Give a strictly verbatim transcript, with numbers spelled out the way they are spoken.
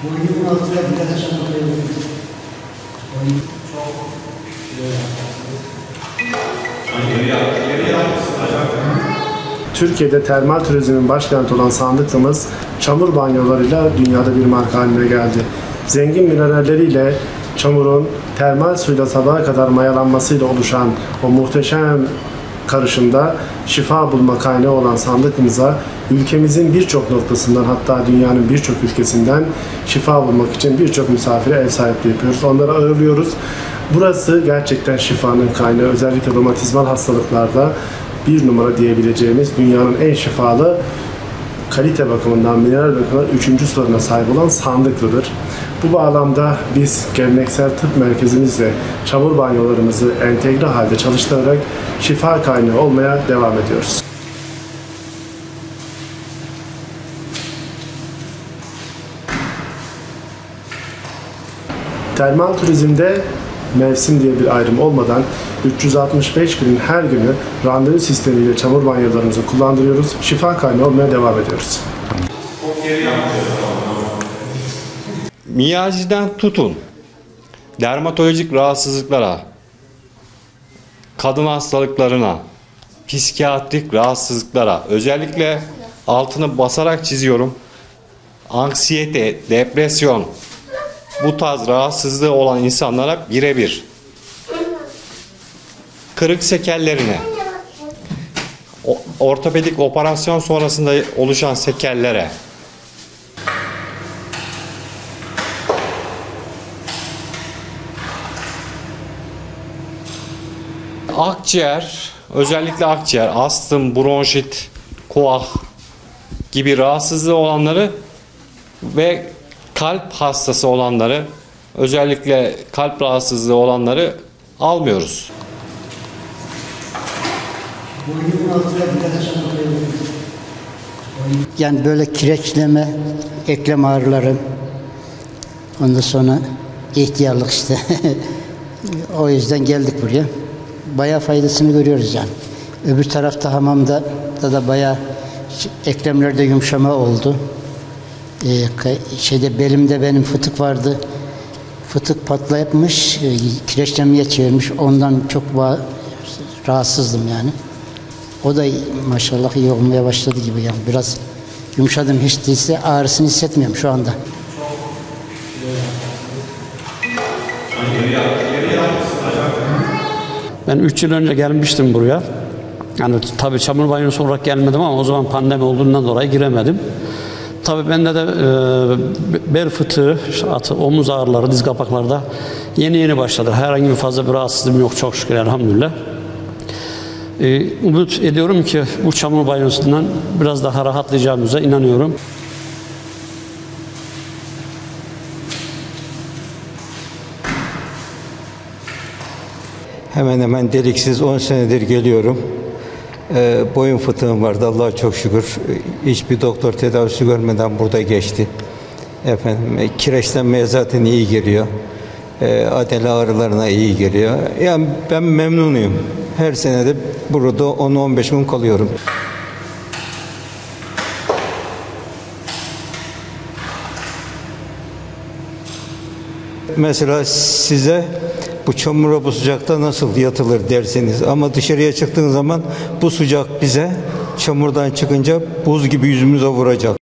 Boynunun altına dikkat açan koyabiliriz. Boynun çok Türkiye'de termal turizmin başkenti olan Sandıklımız, çamur banyolarıyla dünyada bir marka haline geldi. Zengin mineralleriyle çamurun termal suyla sabaha kadar mayalanmasıyla oluşan o muhteşem karışımda şifa bulma kaynağı olan Sandıklımıza ülkemizin birçok noktasından, hatta dünyanın birçok ülkesinden şifa bulmak için birçok misafire ev sahipliği yapıyoruz. Onları ağırlıyoruz. Burası gerçekten şifanın kaynağı. Özellikle romatizmal hastalıklarda bir numara diyebileceğimiz, dünyanın en şifalı, kalite bakımından, mineral bakımından üçüncü sırasına sahip olan Sandıklı'dır. Bu bağlamda biz geleneksel tıp merkezimizle çamur banyolarımızı entegre halde çalıştırarak şifa kaynağı olmaya devam ediyoruz. Termal turizmde mevsim diye bir ayrım olmadan üç yüz altmış beş günün her günü randevu sistemiyle çamur banyolarımızı kullandırıyoruz. Şifa kaynağı olmaya devam ediyoruz. Miyajiden tutun, dermatolojik rahatsızlıklara, kadın hastalıklarına, psikiyatrik rahatsızlıklara, özellikle altını basarak çiziyorum, anksiyete, depresyon, bu tarz rahatsızlığı olan insanlara birebir, kırık sekellerine, ortopedik operasyon sonrasında oluşan sekellere, akciğer, özellikle akciğer, astım, bronşit, koah gibi rahatsızlığı olanları ve kalp hastası olanları, özellikle kalp rahatsızlığı olanları almıyoruz. boynunun altına dikkat açan koyabiliriz. Yani böyle kireçleme, eklem ağrıları, ondan sonra ihtiyarlık işte. O yüzden geldik buraya. Bayağı faydasını görüyoruz yani. Öbür tarafta hamamda da, da bayağı eklemlerde yumuşama oldu. Ee, şeyde belimde benim fıtık vardı. Fıtık patlayıpmış, e, kireçlemeye çevirmiş. Ondan çok rahatsızdım yani. O da maşallah iyi olmaya başladı gibi yani. Biraz yumuşadım, hiç değilse ağrısını hissetmiyorum şu anda. Ben üç yıl önce gelmiştim buraya. Yani tabii çamur banyosu olarak gelmedim ama o zaman pandemi olduğundan dolayı giremedim. Tabii bende de e, bel fıtığı, atı, omuz ağrıları, diz kapaklarda yeni yeni başladı. Herhangi bir fazla bir rahatsızlığım yok çok şükür elhamdülillah. E, umut ediyorum ki bu çamur banyosundan biraz daha rahatlayacağımıza inanıyorum. Hemen hemen deliksiz on senedir geliyorum. Ee, boyun fıtığım vardı Allah'a çok şükür. Hiçbir doktor tedavisi görmeden burada geçti. Efendim kireçlenmeye zaten iyi geliyor. Ee, adele ağrılarına iyi geliyor. Yani ben memnunuyum. Her sene de burada on on beş gün kalıyorum. Mesela size bu çamura bu sıcakta nasıl yatılır derseniz, ama dışarıya çıktığın zaman bu sıcak bize çamurdan çıkınca buz gibi yüzümüze vuracak.